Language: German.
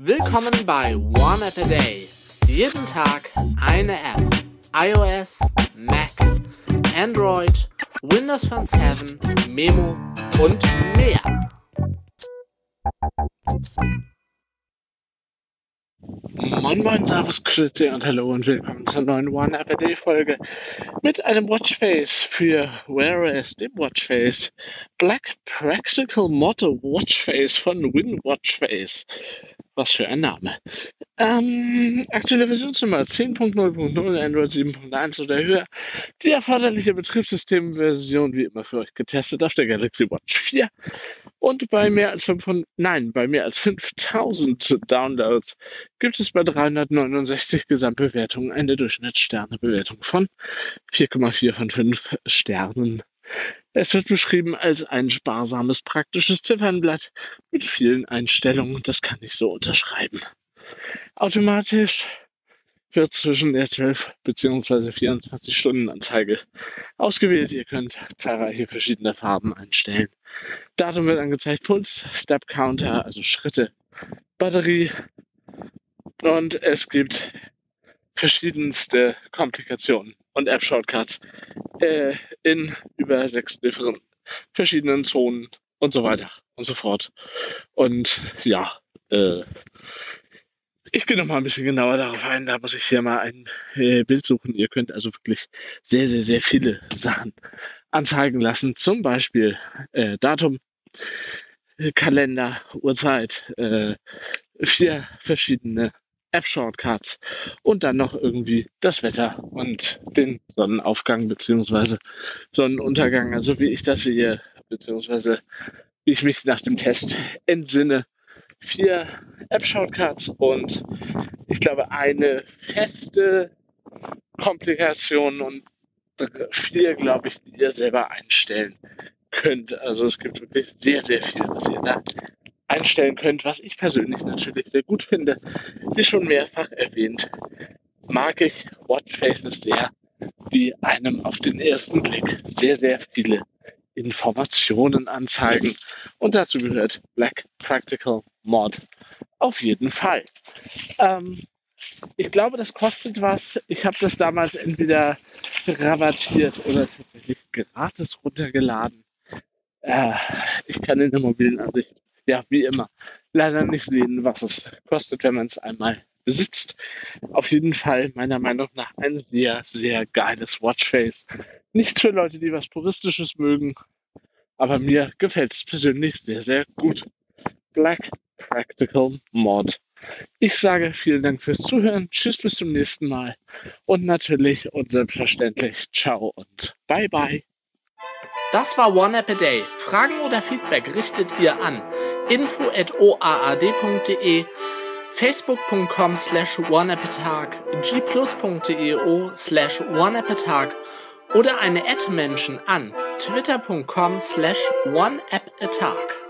Willkommen bei One App a Day. Jeden Tag eine App. iOS, Mac, Android, Windows Phone 7, Memo und mehr. Moin, Servus, Grüezi und hallo und willkommen zur neuen One App a Day Folge mit einem Watchface für Wear OS, dem Watchface Black Practical Mod Watchface von WinWatchface. Was für ein Name. Aktuelle Versionsnummer 10.0.0, Android 7.1 oder höher. Die erforderliche Betriebssystemversion wie immer für euch getestet auf der Galaxy Watch 4. Und bei mehr als 5000 Downloads gibt es bei 369 Gesamtbewertungen eine Durchschnittssternebewertung von 4,4 von 5 Sternen. Es wird beschrieben als ein sparsames, praktisches Ziffernblatt mit vielen Einstellungen. Das kann ich so unterschreiben. Automatisch wird zwischen der 12 bzw. 24-Stunden-Anzeige ausgewählt. Ihr könnt zahlreiche verschiedene Farben einstellen. Datum wird angezeigt, Puls, Step Counter, also Schritte, Batterie und es gibt verschiedenste Komplikationen und App-Shortcuts in über 6 verschiedenen Zonen und so weiter und so fort. Und ja, ich gehe noch mal ein bisschen genauer darauf ein. Da muss ich hier mal ein Bild suchen. Ihr könnt also wirklich sehr, sehr, sehr viele Sachen anzeigen lassen. Zum Beispiel Datum, Kalender, Uhrzeit, 4 verschiedene App-Shortcuts und dann noch irgendwie das Wetter und den Sonnenaufgang bzw. Sonnenuntergang. Also wie ich das sehe, beziehungsweise wie ich mich nach dem Test entsinne. 4 App-Shortcuts und ich glaube eine feste Komplikation und 4, glaube ich, die ihr selber einstellen könnt. Also es gibt wirklich sehr, sehr viel, was ihr da einstellen könnt, was ich persönlich natürlich sehr gut finde. Wie schon mehrfach erwähnt, mag ich Watchfaces sehr, die einem auf den ersten Blick sehr, sehr viele Informationen anzeigen. Und dazu gehört Black Practical Mod auf jeden Fall. Ich glaube, das kostet was. Ich habe das damals entweder rabattiert oder tatsächlich gratis runtergeladen. Ich kann in der mobilen Ansicht, ja, wie immer, leider nicht sehen, was es kostet, wenn man es einmal besitzt. Auf jeden Fall, meiner Meinung nach, ein sehr, sehr geiles Watchface. Nichts für Leute, die was Puristisches mögen, aber mir gefällt es persönlich sehr, sehr gut. Black Practical Mod. Ich sage vielen Dank fürs Zuhören. Tschüss, bis zum nächsten Mal. Und natürlich und selbstverständlich ciao und bye bye. Das war One App a Day. Fragen oder Feedback richtet ihr an info@oaad.de, facebook.com/oneappatag, gplus.io/oneappatag oder eine @Menschen an twitter.com/oneappatag.